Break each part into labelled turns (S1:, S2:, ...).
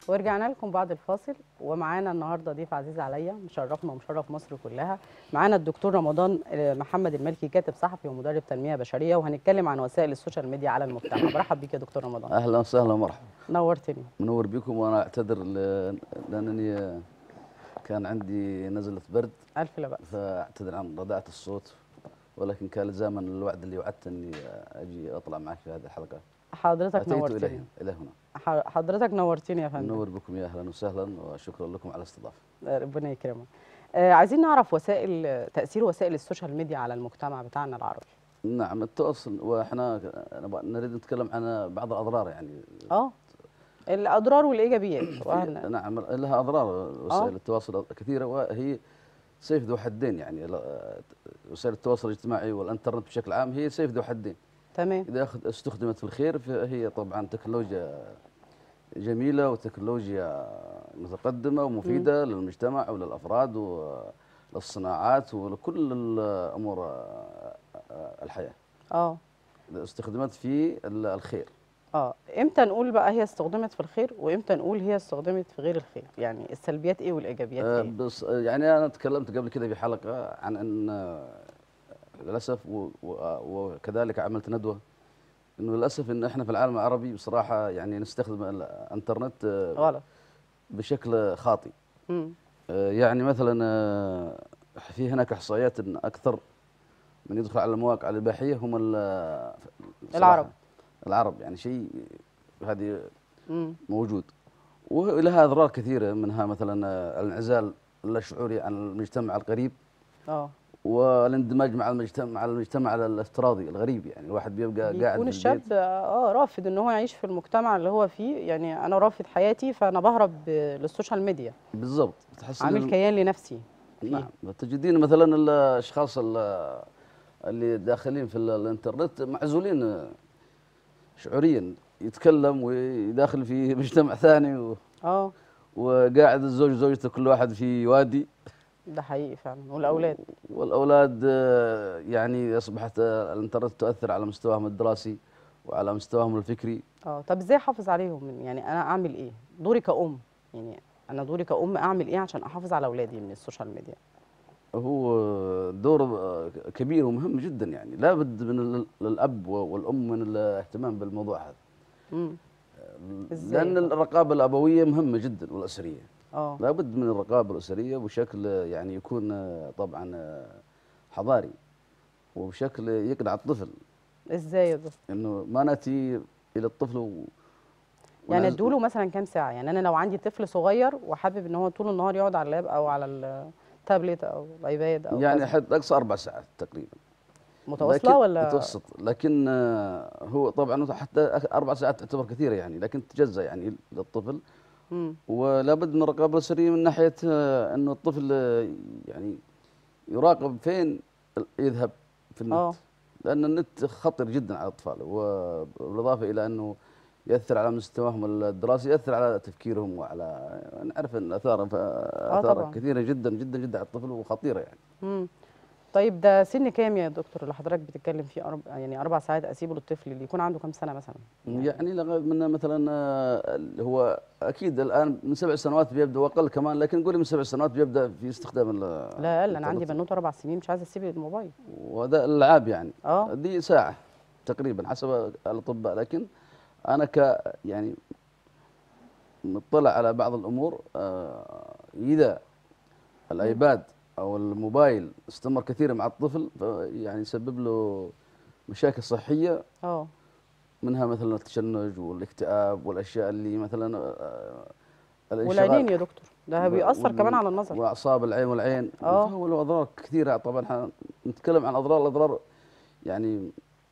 S1: ورجعنا لكم بعد الفاصل، ومعانا النهارده ضيف عزيز عليا مشرفنا ومشرف مصر كلها. معانا الدكتور رمضان محمد الملكي، كاتب صحفي ومدرب تنميه بشريه، وهنتكلم عن وسائل السوشيال ميديا على المجتمع. برحب بيك يا دكتور رمضان.
S2: اهلا وسهلا ومرحبا.
S1: نورتني.
S2: منور بكم، وانا اعتذر لانني كان عندي نزله برد،
S1: الف لا باس.
S2: فاعتذر عن رداعه الصوت، ولكن كان لزاما الوعد اللي وعدت اني اجي اطلع معك في هذه الحلقه.
S1: حضرتك
S2: اتيت
S1: نورتني.
S2: الى هنا.
S1: حضرتك نورتني يا فندم.
S2: منور بكم، يا اهلا وسهلا، وشكرا لكم على الاستضافه.
S1: ربنا يكرمك. عايزين نعرف تاثير وسائل السوشيال ميديا على المجتمع بتاعنا العربي.
S2: نعم، التواصل، واحنا نريد نتكلم عن بعض الاضرار يعني.
S1: الاضرار والايجابيات.
S2: نعم، لها اضرار وسائل التواصل كثيره، وهي سيف ذو حدين يعني. وسائل التواصل الاجتماعي والانترنت بشكل عام هي سيف ذو حدين.
S1: تمام.
S2: اذا استخدمت في الخير فهي طبعا تكنولوجيا جميله، وتكنولوجيا متقدمه ومفيده للمجتمع وللافراد وللصناعات ولكل الامور الحياه. اذا استخدمت في الخير.
S1: امتى نقول بقى هي استخدمت في الخير، وامتى نقول هي استخدمت في غير الخير؟ يعني السلبيات ايه والايجابيات ايه؟
S2: بس يعني انا تكلمت قبل كده في حلقه عن ان للاسف وكذلك عملت ندوه انه للاسف ان احنا في العالم العربي بصراحه يعني نستخدم الانترنت
S1: غلط
S2: بشكل خاطئ. يعني مثلا في هناك احصائيات ان اكثر من يدخل على المواقع الاباحيه هم العرب يعني شيء هذه موجود، ولها اضرار كثيره، منها مثلا الانعزال اللاشعوري عن المجتمع القريب، والاندماج مع المجتمع الافتراضي الغريب. يعني الواحد بيبقى قاعد في
S1: يكون الشاب رافض ان هو يعيش في المجتمع اللي هو فيه. يعني انا رافض حياتي، فانا بهرب للسوشيال ميديا.
S2: بالضبط.
S1: عامل كيان لنفسي فيه.
S2: نعم. تجدين مثلا الاشخاص اللي داخلين في الانترنت معزولين شعوريا، يتكلم ويداخل في مجتمع ثاني وقاعد الزوج وزوجته كل واحد في وادي.
S1: ده حقيقي فعلا.
S2: والأولاد يعني أصبحت الانترنت تؤثر على مستواهم الدراسي وعلى مستواهم الفكري.
S1: طب ازاي احافظ عليهم؟ يعني انا اعمل ايه؟ دوري كأم، يعني انا دوري كأم اعمل ايه عشان احافظ على اولادي من السوشيال ميديا؟
S2: هو دور كبير ومهم جدا، يعني لابد من الأب والأم من الاهتمام بالموضوع هذا. لأن الرقابة الأبوية مهمة جدا والأسرية. لابد من الرقابة الأسرية بشكل يعني يكون طبعا حضاري، وبشكل يقنع الطفل.
S1: ازاي يا دكتور؟
S2: انه ما ناتي الى الطفل
S1: يعني ادوله مثلا كام ساعة؟ يعني انا لو عندي طفل صغير وحابب ان هو طول النهار يقعد على اللاب او على التابلت او الايباد او
S2: يعني حد اقصى 4 ساعات تقريبا
S1: متواصلة ولا
S2: متوسط. لكن هو طبعا حتى 4 ساعات تعتبر كثيرة يعني، لكن تجزأ يعني للطفل. ولا بد من الرقابة الأسرية من ناحية انه الطفل يعني يراقب فين يذهب في النت. لأن النت خطر جدا على الأطفال، وبالإضافة إلى أنه يأثر على مستواهم الدراسي، يأثر على تفكيرهم، وعلى نعرف أن آثار كثيرة جدا جدا جدا على الطفل وخطيرة يعني.
S1: طيب ده سن كام يا دكتور اللي حضرتك بتتكلم فيه؟ يعني 4 ساعات اسيبه للطفل اللي يكون عنده كام سنة مثلا؟
S2: يعني لغاية من مثلا هو أكيد الآن من 7 سنوات بيبدأ، وأقل كمان، لكن قولي من 7 سنوات بيبدأ في استخدام
S1: لا أقل. أنا عندي بنوتة 4 سنين مش عايزة أسيب الموبايل.
S2: وهذا الألعاب يعني دي ساعة تقريبا حسب الأطباء. لكن أنا يعني مطلع على بعض الأمور. إذا الأيباد أو الموبايل استمر كثيرا مع الطفل يعني يسبب له مشاكل صحية. منها مثلا التشنج والاكتئاب والأشياء اللي مثلا
S1: والعينين يا دكتور، ده بيأثر كمان على النظر
S2: وأعصاب العين والعين. فهو له أضرار كثيرة. طبعا نتكلم عن الأضرار يعني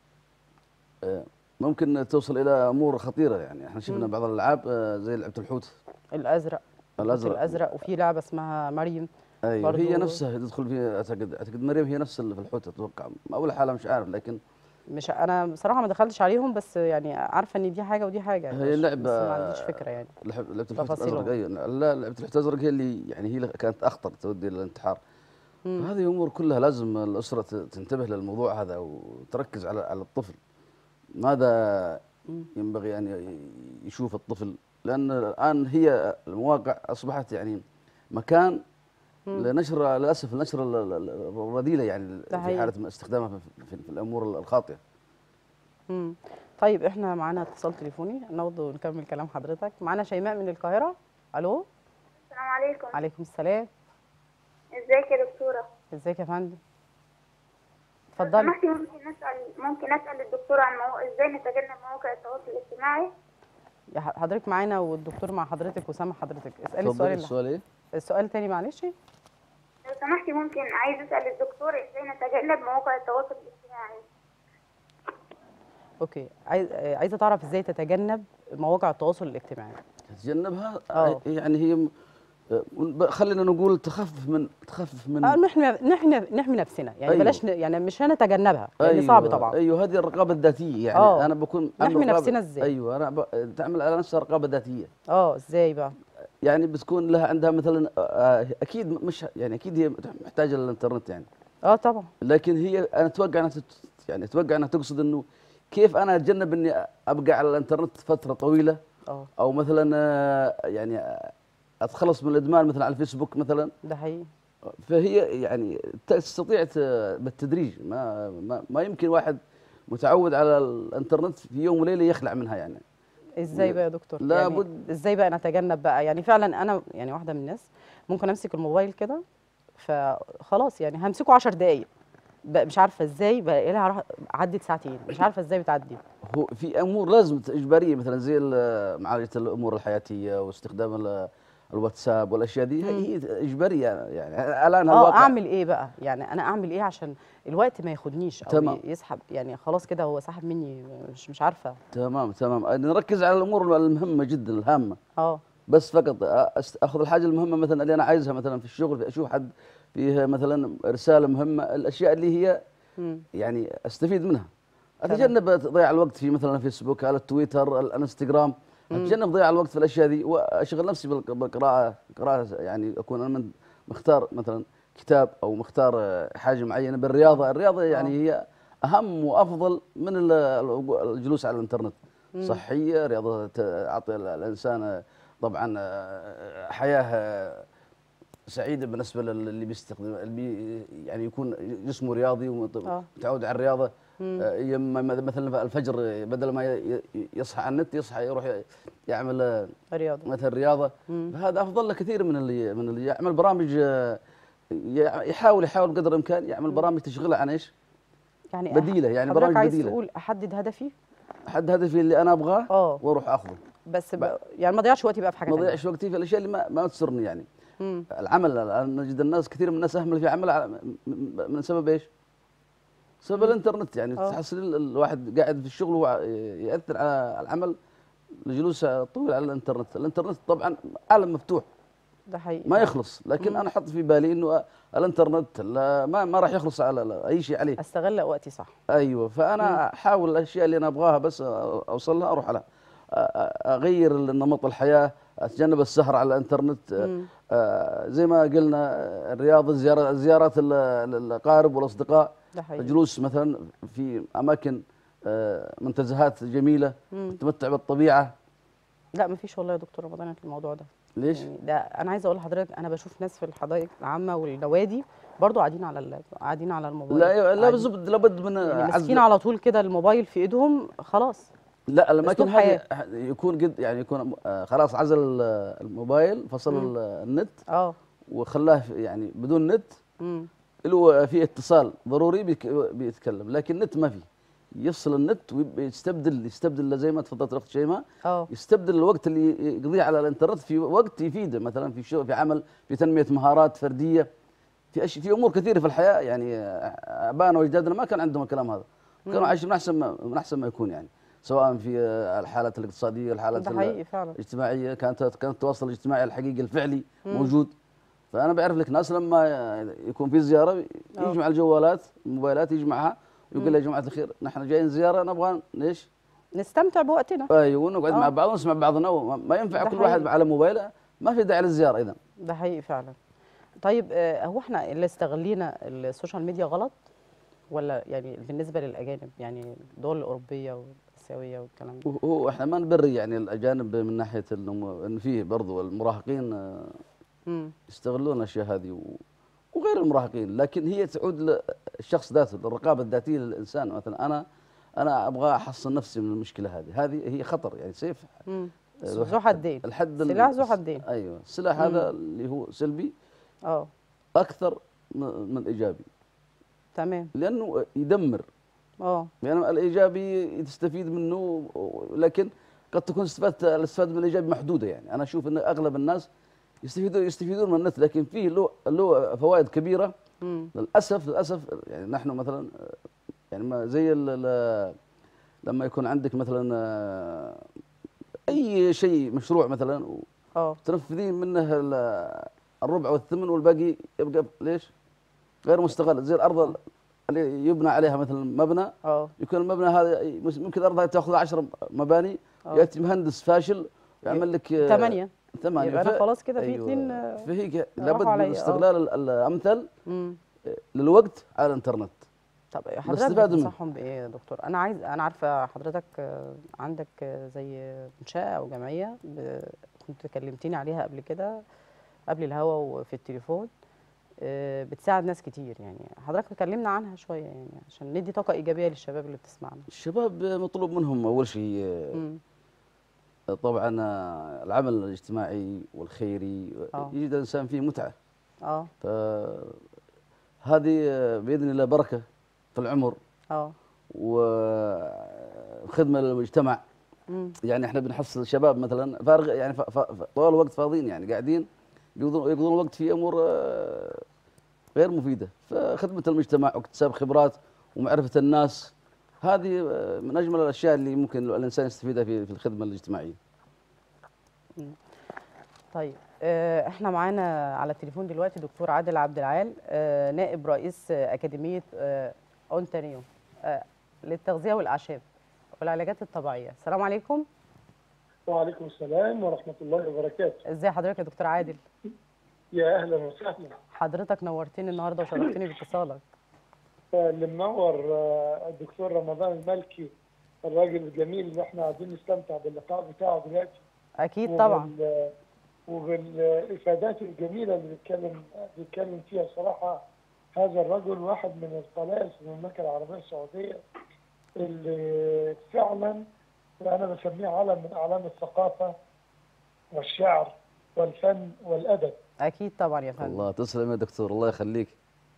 S2: ممكن توصل الى امور خطيره. يعني احنا شفنا بعض الالعاب زي لعبه الحوت
S1: الازرق وفي لعبه اسمها مريم.
S2: ايوه، هي نفسها تدخل فيها. اعتقد مريم هي نفس اللي في الحوت اتوقع، اول حاله مش عارف، لكن
S1: مش انا بصراحه ما دخلتش عليهم، بس يعني عارفه ان دي حاجه ودي حاجه يعني.
S2: هي لعبه
S1: بس ما عنديش فكره يعني.
S2: لعبه الحوت الازرق. ايوه لا، لعبه الحوت الازرق هي اللي يعني هي كانت اخطر، تودي الى الانتحار. فهذه امور كلها لازم الاسره تنتبه للموضوع هذا وتركز على الطفل. ماذا ينبغي أن يشوف الطفل لان الان هي المواقع اصبحت يعني مكان لنشر، للاسف النشر الرذيله يعني
S1: ده
S2: في
S1: حقيقي.
S2: حاله استخدامها في الامور الخاطئه.
S1: مم. طيب احنا معانا اتصال تليفوني ناخده ونكمل كلام حضرتك. معانا شيماء من القاهرة. الو.
S3: السلام عليكم.
S1: عليكم السلام.
S3: ازيك يا دكتورة؟
S1: ازيك يا فندم؟
S3: لو
S1: اتفضلي.
S3: سمحتي ممكن اسال الدكتورة عن ازاي نتجنب مواقع التواصل الاجتماعي؟
S1: يا حضرتك معانا والدكتور مع حضرتك وسامع حضرتك. اسالي
S2: تفضلي.
S1: السؤال
S2: السؤال ايه؟
S1: السؤال تاني معلش.
S3: لو سمحتي ممكن عايز اسال الدكتور ازاي نتجنب مواقع التواصل الاجتماعي؟
S1: اوكي. عايزه تعرف ازاي تتجنب مواقع التواصل الاجتماعي.
S2: تتجنبها
S1: اه.
S2: يعني هي خلينا نقول تخفف من
S1: نحمي نفسنا يعني.
S2: أيوه.
S1: بلاش يعني مش هنتجنبها لان صعب طبعا.
S2: ايوه هذه الرقابه الذاتيه يعني. انا بكون
S1: نحمي نفسنا ازاي؟
S2: ايوه انا تعمل على نفسها رقابه ذاتيه.
S1: ازاي بقى؟
S2: يعني بتكون لها عندها مثلا اكيد مش يعني اكيد هي محتاجه للانترنت يعني.
S1: طبعا.
S2: لكن هي انا اتوقع انها يعني اتوقع انها تقصد انه كيف انا اتجنب اني ابقى على الانترنت فتره طويله. او مثلا يعني اتخلص من الادمان مثلا على الفيسبوك مثلا.
S1: ده حقيقي.
S2: فهي يعني تستطيع بالتدريج، ما يمكن واحد متعود على الانترنت في يوم وليله يخلع منها يعني.
S1: ازاي بقى يا دكتور؟
S2: لابد
S1: يعني ازاي بقى نتجنب بقى؟ يعني فعلا انا يعني واحده من الناس ممكن امسك الموبايل كده فخلاص يعني همسكه 10 دقائق مش عارفه ازاي بقى لها عدت ساعتين مش عارفه ازاي بتعدي.
S2: هو في امور لازم اجباريه مثلا زي معالجه الامور الحياتيه واستخدام الواتساب والاشياء دي هي اجباريه يعني الان الواقع.
S1: اعمل ايه بقى؟ يعني انا اعمل ايه عشان الوقت ما ياخدنيش او
S2: تمام.
S1: يسحب يعني خلاص كده هو سحب مني مش عارفه.
S2: تمام نركز على الامور المهمه جدا الهامه. بس فقط اخذ الحاجه المهمه مثلا اللي انا عايزها مثلا في الشغل، اشوف حد فيها مثلا رساله مهمه، الاشياء اللي هي يعني استفيد منها. اتجنب ضياع الوقت في مثلا فيسبوك، على التويتر، الانستغرام. اتجنب ضياع الوقت في الاشياء دي واشغل نفسي بالقراءه، يعني اكون انا مختار مثلا كتاب او مختار حاجه معينه. الرياضه يعني هي اهم وافضل من الجلوس على الانترنت. صحيه رياضه تعطي الانسان طبعا حياه سعيده بالنسبه للي بيستخدم، اللي يعني يكون جسمه رياضي ومتعود على الرياضه. مثلا الفجر بدل ما يصحى على النت يصحى يروح يعمل
S1: رياضه
S2: مثلا رياضه. هذا افضل له كثير من اللي يعمل برامج. يحاول قدر الامكان يعمل برامج تشغله عن ايش؟
S1: يعني
S2: بديله، يعني
S1: برامج بديله. عايز
S2: بديله.
S1: تقول احدد هدفي؟
S2: احدد هدفي اللي انا ابغاه واروح اخذه.
S1: بس يعني ما اضيعش وقتي بقى في حاجه ثانيه.
S2: ما اضيعش وقتي في الاشياء اللي ما تسرني يعني. العمل الان نجد الناس كثير من الناس اهمل في عمل من سبب ايش؟ بسبب الانترنت يعني. تحصل الواحد قاعد في الشغل وهو ياثر على العمل لجلوس طويل على الانترنت طبعا عالم مفتوح.
S1: ده حقيقي
S2: ما يخلص. لكن انا احط في بالي انه الانترنت ما راح يخلص على اي شيء عليه.
S1: استغل وقتي صح.
S2: ايوه. فانا احاول الاشياء اللي انا ابغاها بس اوصل لها اروح لها. اغير نمط الحياه، اتجنب السهر على الانترنت. زي ما قلنا الرياضه، زيارات الاقارب والاصدقاء، الجلوس مثلا في اماكن منتزهات جميله تتمتع بالطبيعه.
S1: لا ما فيش والله يا دكتور رمضان الموضوع ده.
S2: ليش؟
S1: يعني ده انا عايزه اقول لحضرتك انا بشوف ناس في الحدائق العامه والنوادي برضو قاعدين على الموبايل.
S2: لا لابد من
S1: يعني ماسكين على طول كده الموبايل في ايدهم خلاص.
S2: لا الاماكن هذه يكون يعني يكون خلاص عزل الموبايل، فصل النت وخلاه يعني بدون نت. له في اتصال ضروري بيتكلم، لكن النت ما في. يفصل النت ويستبدل زي ما تفضلت الاخت شيماء. يستبدل الوقت اللي يقضيه على الانترنت في وقت يفيده، مثلا في شغل، في عمل، في تنميه مهارات فرديه، في امور كثيره في الحياه. يعني ابائنا واجدادنا ما كان عندهم الكلام هذا، كانوا عايشين من احسن ما يكون يعني، سواء في الحالات الاقتصاديه، الحالات الاجتماعيه. كان التواصل الاجتماعي الحقيقي الفعلي موجود. فانا بعرف لك ناس لما يكون في زياره يجمع الموبايلات يجمعها ويقول يا جماعه الخير نحن جايين زياره نبغى ليش؟
S1: نستمتع بوقتنا.
S2: ايوه ونقعد مع بعض ونسمع بعضنا. ما ينفع كل واحد على موبايله، ما في داعي للزياره اذا.
S1: ده حقيقي فعلا. طيب هو احنا اللي استغلينا السوشيال ميديا غلط ولا يعني بالنسبه للاجانب يعني الدول الاوروبيه النسويه والكلام ده.
S2: هو احنا ما نبرر يعني الاجانب من ناحيه انه فيه برضو المراهقين
S1: امم.
S2: يستغلون الاشياء هذه وغير المراهقين، لكن هي تعود للشخص ذاته، للرقابه الذاتيه للانسان. مثلا انا ابغى احصن نفسي من المشكله هذه هي خطر يعني سيف.
S1: امم. ذو حدين.
S2: الحد
S1: سلاح ذو حدين.
S2: ايوه السلاح هذا اللي هو سلبي
S1: اه.
S2: اكثر من الايجابي،
S1: تمام.
S2: لانه يدمر. يعني الايجابي تستفيد منه، لكن قد تكون الاستفاده من الايجابي محدوده. يعني انا اشوف ان اغلب الناس يستفيدون من النت، لكن فيه له فوائد كبيره. للاسف يعني نحن مثلا يعني ما زي لما يكون عندك مثلا اي شيء مشروع مثلا تنفذين منه الربع والثمن والباقي يبقى ليش غير مستغل. زي الارض اللي يبنى عليها مثلا مبنى، يكون المبنى هذا ممكن الارض هذه تاخذ 10 مباني، ياتي مهندس فاشل يعمل لك
S1: 8
S2: يبقى
S1: انا خلاص كده في
S2: أيوة.
S1: 2
S2: فهيك لابد من استغلال الامثل للوقت على الانترنت.
S1: طب حضرتك بتنصحهم بايه يا دكتور؟ انا عارفه حضرتك عندك زي منشاه او جمعيه كنت كلمتيني عليها قبل كده قبل الهوا وفي التليفون، بتساعد ناس كتير. يعني حضرتك تكلمنا عنها شويه يعني عشان ندي طاقه ايجابيه للشباب اللي بتسمعنا.
S2: الشباب مطلوب منهم اول شيء طبعا العمل الاجتماعي والخيري، يجد الانسان فيه متعه. فهذه باذن الله بركه في العمر. وخدمه للمجتمع. يعني احنا بنحصل الشباب مثلا فارغ يعني طوال الوقت فاضيين، يعني قاعدين يقضون الوقت في امور غير مفيده، فخدمه المجتمع واكتساب خبرات ومعرفه الناس هذه من اجمل الاشياء اللي ممكن الانسان يستفيدها في الخدمه الاجتماعيه.
S1: طيب احنا معانا على التليفون دلوقتي دكتور عادل عبد العال، نائب رئيس اكاديميه اونتاريو للتغذيه والاعشاب والعلاجات الطبيعيه. السلام عليكم.
S4: وعليكم السلام ورحمه الله وبركاته.
S1: ازي حضرتك يا دكتور عادل؟
S4: يا اهلا وسهلا.
S1: حضرتك نورتني النهارده وشرفتني باتصالك.
S4: اللي منور الدكتور رمضان الملكي، الراجل الجميل اللي احنا قاعدين نستمتع باللقاء بتاعه دلوقتي.
S1: اكيد طبعا.
S4: وبالافادات الجميله اللي بيتكلم فيها. صراحه هذا الرجل واحد من الطلائع في المملكه العربيه السعوديه اللي فعلا انا بسميه علم من اعلام الثقافه والشعر والفن والادب.
S1: اكيد طبعا يا فندم.
S2: الله تسلم يا دكتور، الله يخليك.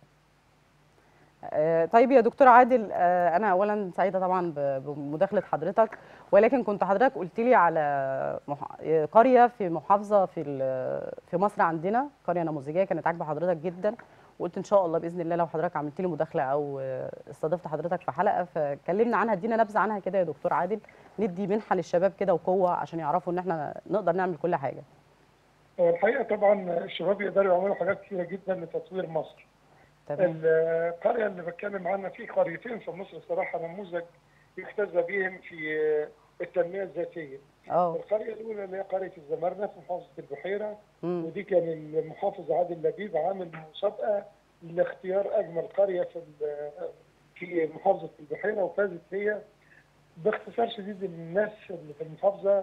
S1: طيب يا دكتور عادل، انا اولا سعيده طبعا بمداخله حضرتك، ولكن كنت حضرتك قلت لي على قريه في محافظه في مصر عندنا، قريه نموذجيه كانت عاجبه حضرتك جدا، وقلت ان شاء الله باذن الله لو حضرتك عملت لي مداخله او استضفت حضرتك في حلقه فكلمنا عنها، ادينا نبذه عنها كده يا دكتور عادل، ندي منحه للشباب كده وقوه عشان يعرفوا ان احنا نقدر نعمل كل حاجه.
S4: الحقيقه طبعا الشباب يقدروا يعملوا حاجات كثيره جدا لتطوير مصر. تمام. القريه اللي بتكلم عنها في قريتين في مصر صراحه نموذج يحتذى بهم في التنميه الذاتيه. القريه الاولى اللي هي قريه الزمرنه في محافظه البحيره، ودي كان المحافظ عادل لبيب عامل مسابقه لاختيار اجمل قريه في محافظه البحيره، وفازت هي. باختصار شديد الناس اللي في المحافظه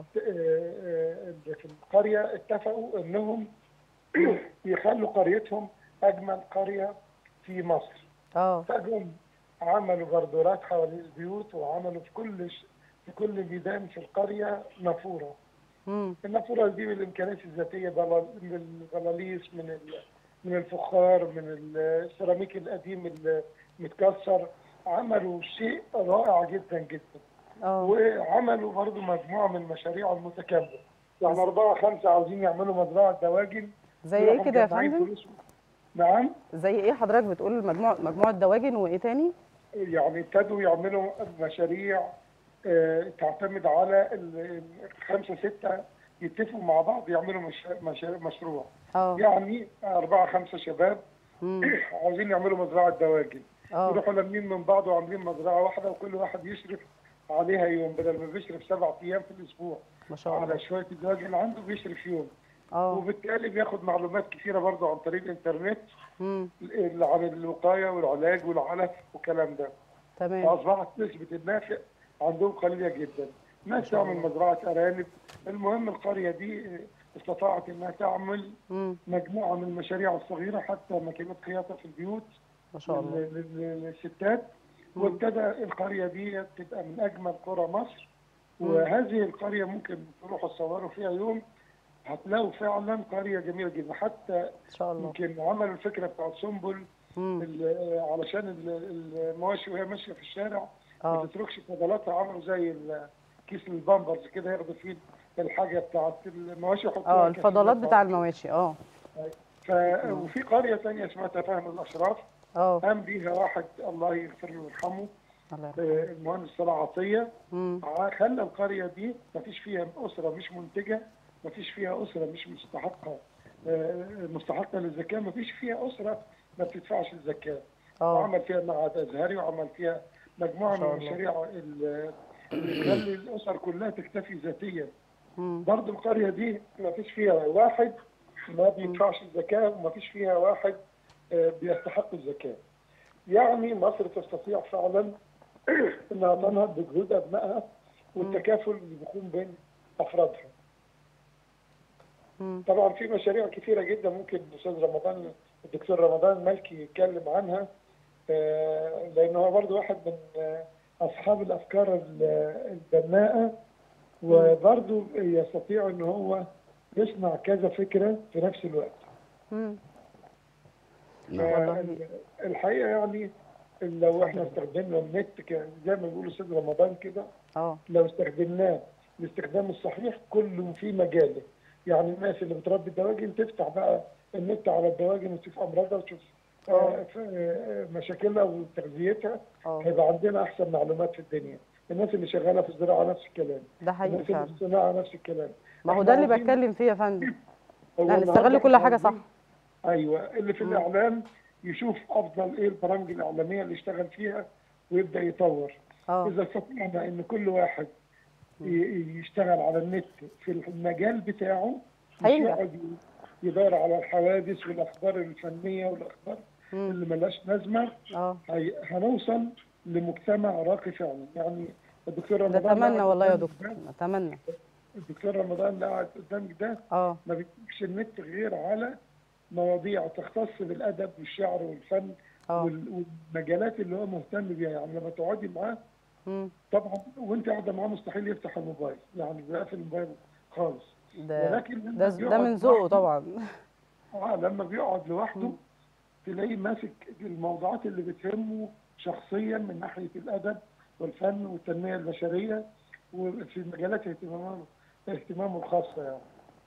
S4: اللي في القريه اتفقوا انهم يخلوا قريتهم اجمل قريه في مصر. فجم عملوا بردورات حوالين البيوت، وعملوا في كل ميدان في القريه نافوره. النافوره دي بالامكانيات الذاتيه، بالبلاليص، من الفخار، من السيراميك القديم المتكسر. عملوا شيء رائع جدا جدا. وعملوا برضو مجموعه من المشاريع المتكامله، يعني 4 5 عاوزين يعملوا مزرعه دواجن.
S1: زي ايه كده يا فندم؟
S4: نعم؟
S1: زي ايه حضرتك بتقول مجموعه دواجن وايه تاني؟
S4: يعني ابتدوا يعملوا مشاريع تعتمد على 5 6 يتفقوا مع بعض يعملوا مشروع. يعني 4 5 شباب عاوزين يعملوا مزرعه دواجن. يروحوا لمين من بعض وعاملين مزرعه واحده، وكل واحد يشرف عليها يوم، بدل ما بيشرف 7 ايام في الاسبوع
S1: ما شاء الله
S4: على شويه الدواجن اللي عنده بيشرف يوم. وبالتالي بياخد معلومات كثيره برضه عن طريق الانترنت عن الوقايه والعلاج والعلف والكلام ده.
S1: تمام.
S4: فاصبحت نسبه النافع عندهم قليله جدا. ناس تعمل مزرعه ارانب. المهم القريه دي استطاعت انها تعمل مجموعه من المشاريع الصغيره، حتى ماكينات خياطه في البيوت
S1: ما شاء الله
S4: للستات. وابتدى القريه دي تبقى من اجمل قرى مصر. وهذه القريه ممكن تروحوا تصوروا فيها يوم، هتلاقوا فعلا قريه جميله جدا. حتى
S1: ان شاء الله
S4: يمكن عملوا الفكره بتاعت سنبل علشان المواشي وهي ماشيه في الشارع ما تتركش فضلاتها، عملوا زي كيس البامبرز كده ياخدوا فيه الحاجه بتاعت المواشي يحطوها
S1: الفضلات بتاع المواشي.
S4: وفي قريه ثانيه اسمها تفاهم الاشراف، قام بيها واحد الله يغفر له ويرحمه، المهندس صلاح عطيه. خلى القريه دي ما فيش فيها اسره مش منتجه، ما فيش فيها اسره مش مستحقه للزكاه، ما فيش فيها اسره ما بتدفعش الزكاه. وعمل فيها معهد ازهري، وعمل فيها مجموعه من المشاريع اللي تخلي الاسر كلها تكتفي ذاتيا. برضه القريه دي ما فيش فيها واحد ما بيدفعش الزكاه، وما فيش فيها واحد بيستحق الزكاه. يعني مصر تستطيع فعلا انها تنهض بجهود ابنائها والتكافل اللي بيكون بين افرادها. طبعا في مشاريع كثيره جدا ممكن الدكتور رمضان المالكي يتكلم عنها، لانه هو برضه واحد من اصحاب الافكار البناءه، وبرضه يستطيع ان هو يصنع كذا فكره في نفس الوقت. الحقيقه يعني لو احنا استخدمنا النت زي ما بيقولوا استاذ رمضان كده، لو استخدمناه الاستخدام الصحيح كله في مجاله. يعني الناس اللي بتربي الدواجن تفتح بقى النت على الدواجن وتشوف امراضها وتشوف مشاكلها وتغذيتها، هيبقى عندنا احسن معلومات في الدنيا. الناس اللي شغاله في الزراعه نفس الكلام،
S1: ده حقيقي
S4: الناس اللي في الصناعه نفس الكلام.
S1: ما هو ده اللي بتكلم فيه يا فندم، لا نستغل كل حاجه صح.
S4: ايوه، اللي في الاعلام يشوف افضل ايه البرامج الاعلاميه اللي يشتغل فيها ويبدا يطور. اذا استطعنا ان كل واحد يشتغل على النت في المجال بتاعه، مش يقعد يدور على الحوادث والاخبار الفنيه والاخبار اللي ملهاش لازمه، هنوصل لمجتمع راقي فعلا. يعني الدكتور رمضان
S1: نتمنى والله يا دكتور، نتمنى.
S4: الدكتور رمضان اللي قاعد قدامك ده ما بيكتبش النت غير على مواضيع تختص بالادب والشعر والفن والمجالات اللي هو مهتم بيها. يعني لما تقعدي معاه طبعا وانت قاعده معاه مستحيل يفتح الموبايل، يعني بيقفل الموبايل خالص.
S1: ولكن ده من ذوقه طبعا.
S4: لما بيقعد لوحده تلاقيه ماسك الموضوعات اللي بتهمه شخصيا من ناحيه الادب والفن والتنميه البشريه وفي مجالات اهتمامه الخاصه يعني.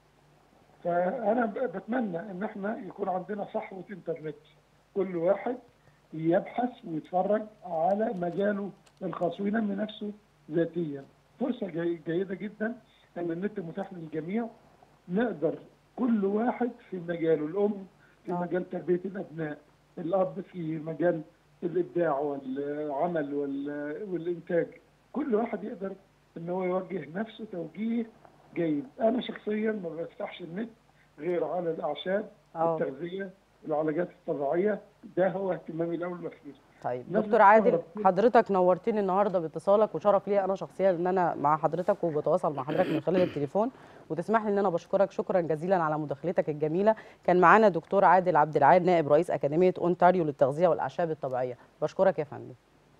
S4: فانا بتمنى ان احنا يكون عندنا صحوه انترنت، كل واحد يبحث ويتفرج على مجاله الخاص وينمي نفسه ذاتيا. فرصه جيده جدا ان النت متاح للجميع، نقدر كل واحد في مجاله، الام في مجال تربيه الابناء، الاب في مجال الابداع والعمل والانتاج، كل واحد يقدر ان هو يوجه نفسه توجيه جيد. انا شخصيا ما بفتحش النت غير على الاعشاب، التغذيه، العلاجات الطبيعيه، ده هو اهتمامي الاول والاخير.
S1: طيب دكتور عادل، حضرتك نورتني النهارده باتصالك، وشرف لي انا شخصيا ان انا مع حضرتك وبتواصل مع حضرتك من خلال التليفون، وتسمح لي ان انا بشكرك شكرا جزيلا على مداخلتك الجميله. كان معانا دكتور عادل عبد العال نائب رئيس اكاديميه اونتاريو للتغذيه والاعشاب الطبيعيه. بشكرك يا فندم.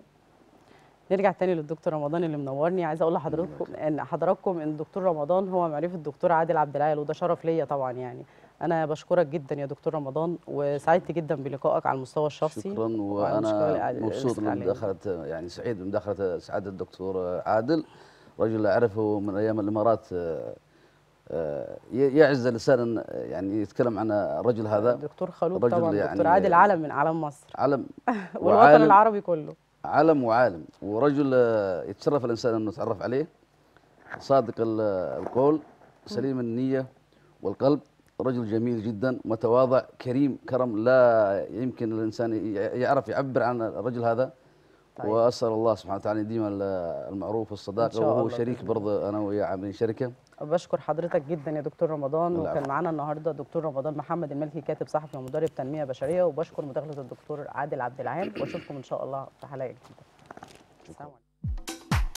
S1: نرجع تاني للدكتور رمضان اللي منورني. عايزه اقول لحضراتكم ان الدكتور رمضان هو معرفه الدكتور عادل عبد العال، وده شرف ليا طبعا. يعني انا بشكرك جدا يا دكتور رمضان، وسعدت جدا بلقائك على المستوى الشخصي.
S2: شكرا، وانا مبسوط لمداخله، يعني سعيد بمداخله سعاده الدكتور عادل، رجل اعرفه من ايام الامارات. يعز اللسان يعني يتكلم عن الرجل هذا.
S1: الدكتور خلود طبعا، يعني دكتور عادل علم من اعلام مصر،
S2: علم
S1: والوطن العربي كله،
S2: علم وعالم، ورجل يتشرف الانسان انه يتعرف عليه. صادق القول، سليم النيه والقلب، رجل جميل جدا، متواضع، كريم كرم لا يمكن الانسان يعرف يعبر عن الرجل هذا. طيب. واسال الله سبحانه وتعالى يديم المعروف والصداقه، وهو شريك برضه، انا وياه عاملين شركه.
S1: بشكر حضرتك جدا يا دكتور رمضان. وكان معانا النهارده دكتور رمضان محمد المالكي، كاتب صحفي ومدرب تنميه بشريه. وبشكر مداخله الدكتور عادل عبد العال، واشوفكم ان شاء الله في حلقه جديده. السلام عليكم.